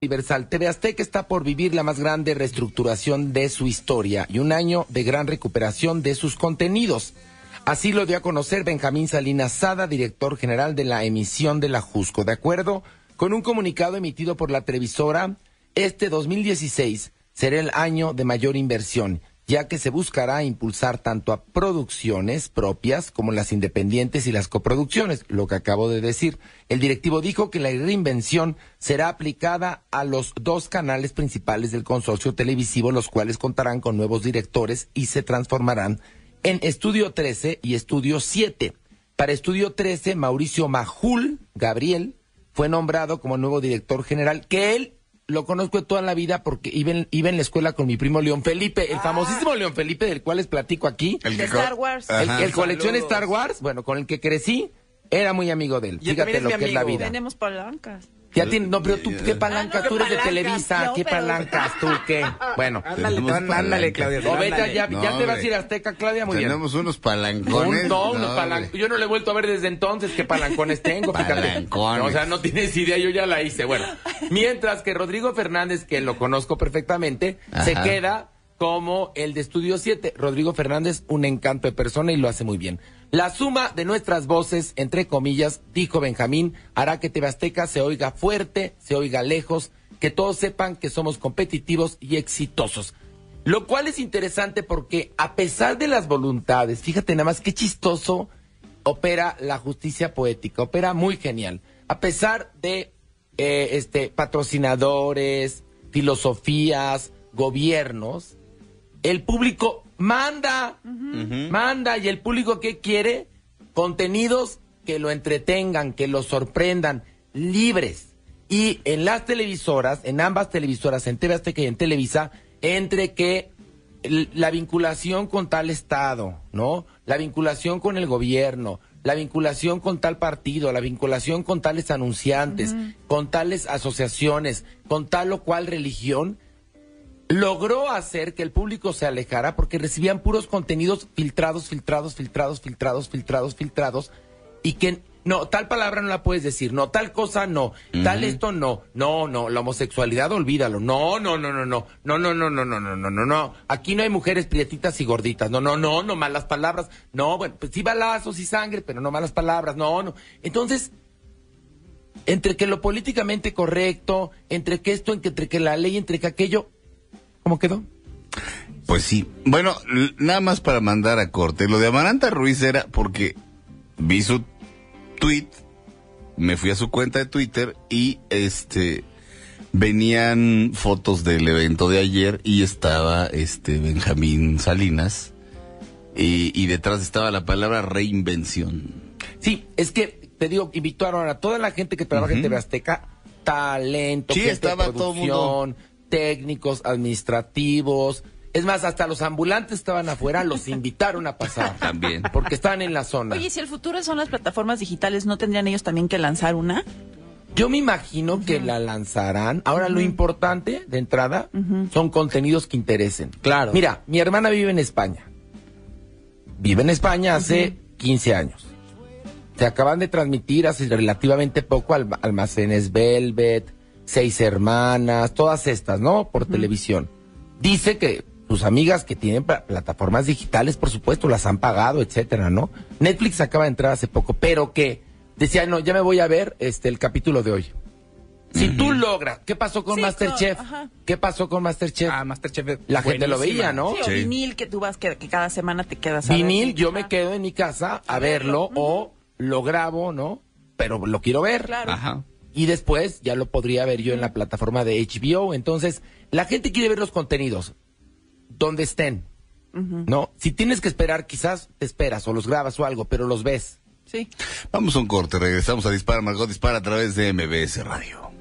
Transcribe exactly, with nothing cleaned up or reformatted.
Universal. T V Azteca está por vivir la más grande reestructuración de su historia y un año de gran recuperación de sus contenidos. Así lo dio a conocer Benjamín Salinas Sada, director general de la emisión de la Jusco. De acuerdo con un comunicado emitido por la televisora, este dos mil dieciséis será el año de mayor inversión, ya que se buscará impulsar tanto a producciones propias como las independientes y las coproducciones, lo que acabo de decir. El directivo dijo que la reinvención será aplicada a los dos canales principales del consorcio televisivo, los cuales contarán con nuevos directores y se transformarán en Estudio trece y Estudio siete. Para Estudio trece, Mauricio Majul Gabriel fue nombrado como nuevo director general, que él lo conozco de toda la vida porque iba en, iba en la escuela con mi primo León Felipe, el ah. famosísimo León Felipe del cual les platico aquí. El de Star Wars. El, el colección Star Wars, bueno, con el que crecí, era muy amigo de él. Yo Fíjate lo que amigo. Es la vida. Tenemos palancas. Ya tiene, no, pero tú, ¿qué palanca? Ah, no, tú eres palancas, de Televisa, no, ¿qué pero... palancas? ¿Tú qué? Bueno. Ándale, ándale, Claudia. O vete, ya, no, ya te vas a ir a Azteca, Claudia, muy Tenemos bien. unos palancones. Un, no, unos no, palancones. Yo no le he vuelto a ver desde entonces qué palancones tengo, fíjate. Palancones. No, o sea, no tienes idea, yo ya la hice. Bueno, mientras que Rodrigo Fernández, que lo conozco perfectamente, ajá, se queda como el de Estudio siete. Rodrigo Fernández, un encanto de persona y lo hace muy bien. La suma de nuestras voces, entre comillas, dijo Benjamín, hará que T V Azteca se oiga fuerte, se oiga lejos, que todos sepan que somos competitivos y exitosos. Lo cual es interesante porque a pesar de las voluntades, fíjate nada más qué chistoso opera la justicia poética, opera muy genial. A pesar de eh, este patrocinadores, filosofías, gobiernos, el público manda, uh-huh. manda, y el público ¿qué quiere? Contenidos que lo entretengan, que lo sorprendan, libres. Y en las televisoras, en ambas televisoras, en T V Azteca y en Televisa, entre que el, la vinculación con tal estado, ¿no? La vinculación con el gobierno, la vinculación con tal partido, la vinculación con tales anunciantes, uh-huh. con tales asociaciones, con tal o cual religión, logró hacer que el público se alejara porque recibían puros contenidos filtrados, filtrados, filtrados, filtrados, filtrados, filtrados, y que, no, tal palabra no la puedes decir, no, tal cosa no, uh-huh. tal esto no, no, no, la homosexualidad olvídalo, no, no, no, no, no, no, no, no, no, no, no, no, no, no, aquí no hay mujeres prietitas y gorditas, no, no, no, no, malas palabras, no, bueno, pues sí balazos y sangre, pero no malas palabras, no, no, entonces, entre que lo políticamente correcto, entre que esto, entre que la ley, entre que aquello, ¿cómo quedó? Pues sí. Bueno, nada más para mandar a corte. Lo de Amaranta Ruiz era porque vi su tweet, me fui a su cuenta de Twitter y este venían fotos del evento de ayer y estaba este Benjamín Salinas y, y detrás estaba la palabra reinvención. Sí, es que te digo, invitaron a toda la gente que trabaja uh-huh. en T V Azteca, talento, sí, gente estaba de producción, todo mundo, técnicos, administrativos, es más, hasta los ambulantes estaban afuera, los invitaron a pasar. También. Porque estaban en la zona. Oye, si el futuro son las plataformas digitales, ¿no tendrían ellos también que lanzar una? Yo me imagino uh-huh. que la lanzarán. Ahora, uh-huh. lo importante, de entrada, uh-huh. son contenidos que interesen. Claro. Mira, mi hermana vive en España. Vive en España hace uh-huh. quince años. Se acaban de transmitir hace relativamente poco al, Almacenes Velvet, Seis Hermanas, todas estas, ¿no? Por uh-huh. televisión. Dice que sus amigas que tienen pl- plataformas digitales, por supuesto, las han pagado, etcétera, ¿no? Netflix acaba de entrar hace poco, pero que decía, no, ya me voy a ver este el capítulo de hoy. Si uh-huh. tú logras, ¿qué pasó con sí, Masterchef? Con, ¿Qué pasó con Masterchef? Ah, Masterchef. La buenísima. Gente lo veía, ¿no? Sí, o sí. vinil que tú vas, que, que cada semana te quedas a vinil, ver. yo me quedo en mi casa a verlo, uh-huh. o lo grabo, ¿no? Pero lo quiero ver. Claro. Ajá. Y después ya lo podría ver yo en la plataforma de H B O. Entonces, la gente quiere ver los contenidos donde estén, uh-huh. ¿no? Si tienes que esperar, quizás te esperas o los grabas o algo, pero los ves. Sí. Vamos a un corte, regresamos a Dispara, Margot Dispara a través de M B S Radio.